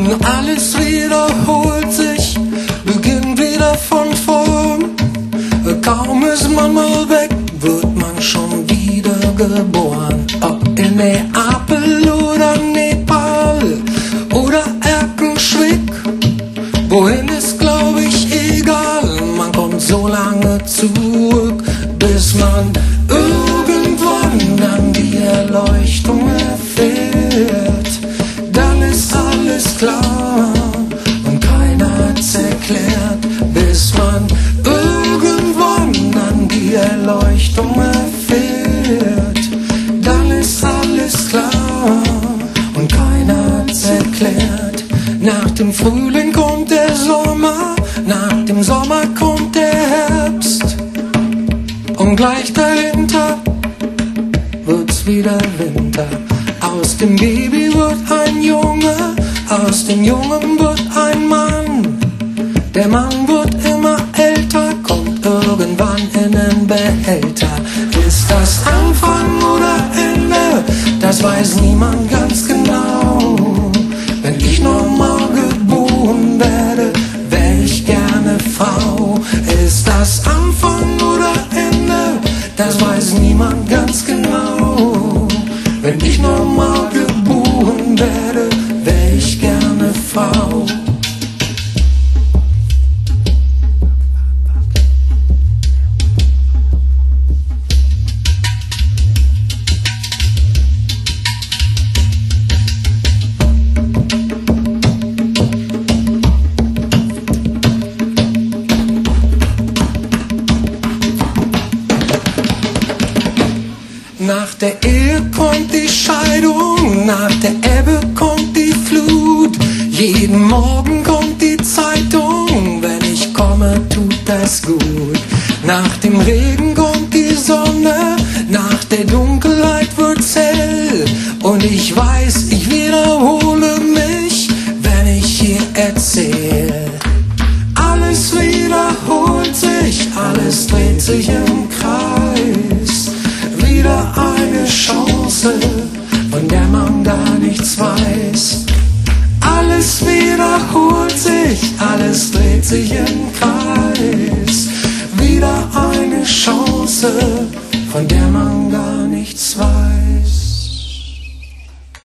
Alles wiederholt sich, beginnt wieder von vorn. Kaum ist man mal weg, wird man schon wieder geboren. Ob in Neapel oder Nepal oder Erkenschwick, wohin ist glaub ich egal. Man kommt so lange zurück, bis man irgendwann dann die Erleuchtung erfährt. Dann ist alles klar und keiner hat's erklärt, bis man irgendwann dann die Erleuchtung erfährt. Dann ist alles klar und keiner hat's erklärt. Nach dem Frühling kommt der Sommer, nach dem Sommer kommt der Herbst und gleich dahinter wird's wieder Winter. Aus dem Baby wird ein Junge, aus dem Jungen wird ein Mann. Der Mann wird immer älter, kommt irgendwann in den Behälter. Ist das Anfang oder Ende? Das weiß niemand ganz genau. Wenn ich nochmal geboren werde, wär ich gerne Frau. Ist das Anfang oder Ende? Das weiß niemand ganz genau. Wenn ich nochmal geboren werde, wär ich gerne Frau. Nach der Ehe kommt die Scheidung, nach der Ebbe kommt die Flut. Jeden Morgen kommt die Zeitung, wenn ich komme, tut das gut. Nach dem Regen kommt die Sonne, nach der Dunkelheit wird's hell. Und ich weiß, ich wiederhole mich, wenn ich hier erzähle. Alles wiederholt sich, alles dreht sich im Kreis. Wieder eine Chance, von der man gar nichts weiß. Alles wiederholt sich, alles dreht sich im Kreis. Wieder eine Chance, von der man gar nichts weiß.